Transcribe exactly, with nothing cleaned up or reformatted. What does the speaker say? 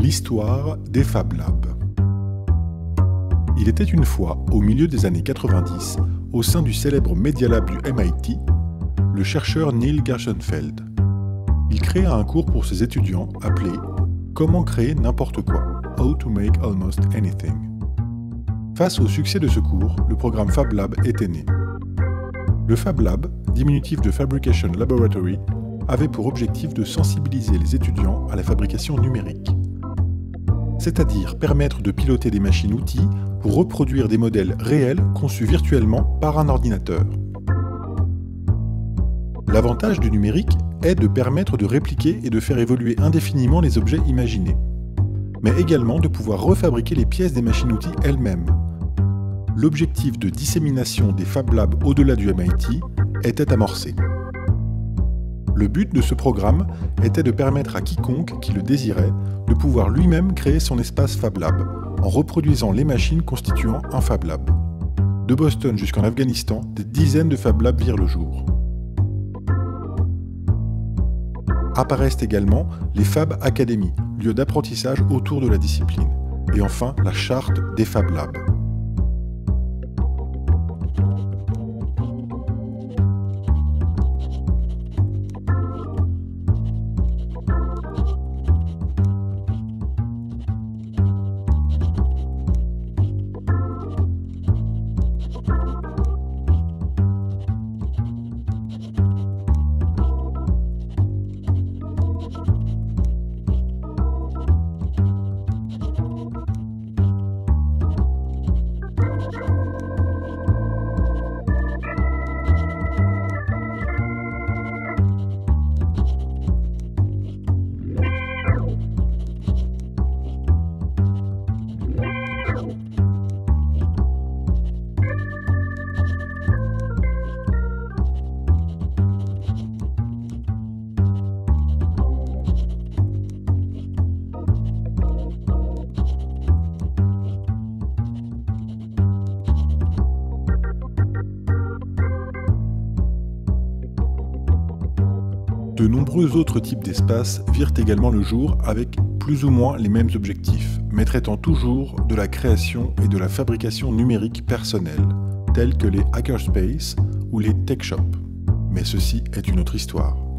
L'histoire des Fab Labs. Il était une fois, au milieu des années quatre-vingt-dix, au sein du célèbre Media Lab du M I T, le chercheur Neil Gershenfeld. Il créa un cours pour ses étudiants appelé « Comment créer n'importe quoi » How to make almost anything. Face au succès de ce cours, le programme Fab Lab était né. Le Fab Lab, diminutif de Fabrication Laboratory, avait pour objectif de sensibiliser les étudiants à la fabrication numérique. C'est-à-dire permettre de piloter des machines-outils pour reproduire des modèles réels conçus virtuellement par un ordinateur. L'avantage du numérique est de permettre de répliquer et de faire évoluer indéfiniment les objets imaginés, mais également de pouvoir refabriquer les pièces des machines-outils elles-mêmes. L'objectif de dissémination des Fab Labs au-delà du M I T était amorcé. Le but de ce programme était de permettre à quiconque qui le désirait de pouvoir lui-même créer son espace Fab Lab en reproduisant les machines constituant un Fab Lab. De Boston jusqu'en Afghanistan, des dizaines de Fab Labs virent le jour. Apparaissent également les Fab Academy, lieux d'apprentissage autour de la discipline. Et enfin, la charte des Fab Labs. De nombreux autres types d'espaces virent également le jour avec plus ou moins les mêmes objectifs, mais traitant toujours de la création et de la fabrication numérique personnelle, tels que les hackerspace ou les tech shops. Mais ceci est une autre histoire.